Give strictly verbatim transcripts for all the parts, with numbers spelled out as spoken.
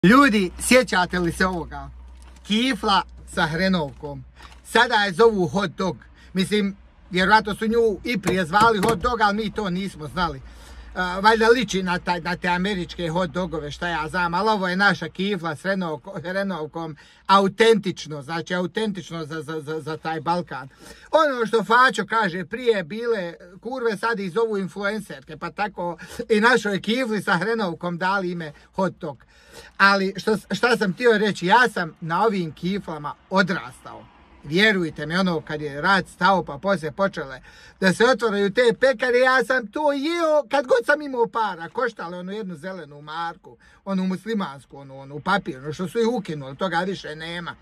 Ljudi, sjećate li se ovoga? Kifla sa hrenovkom. Sada je zovu hot dog. Mislim, vjerojatno su nju i prije zvali hot dog, ali mi to nismo znali. Uh, valjda liči na, taj, na te američke hot dogove, šta ja znam, ali ovo je naša kifla s hrenovkom, hrenovkom autentično, znači autentično za, za, za, za taj Balkan. Ono što Fačo kaže, prije bile kurve, sad ih zovu influencerke, pa tako i našoj kifli sa hrenovkom dali ime hot dog. Ali što, šta sam htio reći, ja sam na ovim kiflama odrastao. Vjerujte mi, ono kad je rat stao pa poslije počele da se otvaraju te pekare, ja sam to jeo kad god sam imao para. Koštale onu jednu zelenu marku, onu muslimansku, onu, onu papirnu, što su ih ukinuli, toga više nema.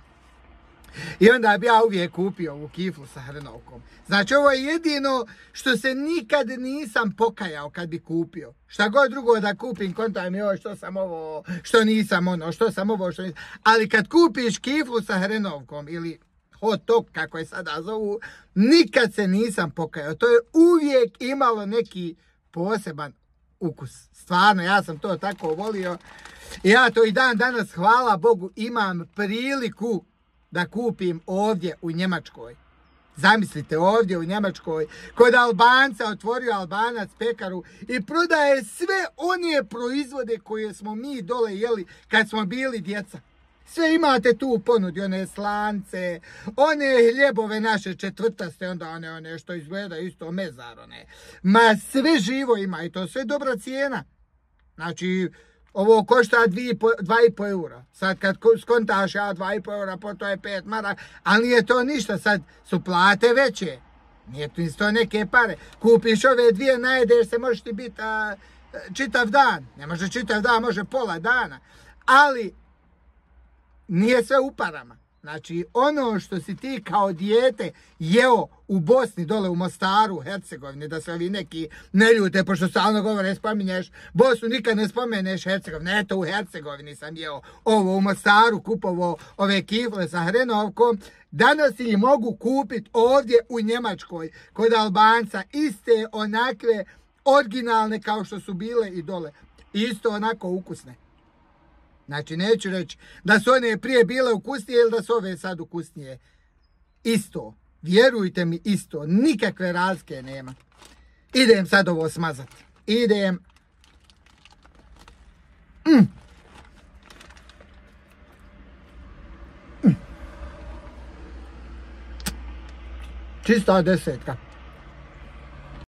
I onda bi ja uvijek kupio ovu kiflu sa hrenovkom. Znači ovo je jedino što se nikad nisam pokajao kad bi kupio. Šta god drugo da kupim, kontaj mi ovo što sam ovo, što nisam ono, što sam ovo, što nisam. Ali kad kupiš kiflu sa hrenovkom ili hot dog, kako je sada zovu, nikad se nisam pokajao. To je uvijek imalo neki poseban ukus. Stvarno, ja sam to tako volio. I ja to i dan danas, hvala Bogu, imam priliku da kupim ovdje u Njemačkoj. Zamislite, ovdje u Njemačkoj, kod Albanca otvorio Albanac pekaru i prodaje sve one proizvode koje smo mi dole jeli kad smo bili djeca. Sve imate tu u ponudi, one slance, one hljebove naše četvrtaste, onda one, one što izgleda isto mezar, one. Ma sve živo ima i to sve dobra cijena. Znači, ovo košta dva i po eura. Sad kad skontaš ja dva i po eura, po to je pet maraka, ali nije to ništa, sad su plate veće. Nije to neke pare. Kupiš ove dvije, najedeš se, možeš ti biti a, čitav dan. Ne može čitav dan, može pola dana. Ali nije sve u parama. Znači, ono što si ti kao dijete jeo u Bosni, dole u Mostaru, u Hercegovini, da se ovi neki ne ljute, pošto stalno govore, spominješ Bosnu, nikad ne spomeneš Hercegovini. Eto, u Hercegovini sam jeo ovo, u Mostaru kupovo ove kifle sa hrenovkom. Danas ih mogu kupiti ovdje u Njemačkoj, kod Albanca, iste onakve originalne kao što su bile i dole. Isto onako ukusne. Znači, neću reći da su one prije bile ukusnije ili da su ove sad ukusnije. Isto. Vjerujte mi, isto. Nikakve razlike nema. Idem sad ovo smazati. Idem. Mm. Mm. Čista desetka.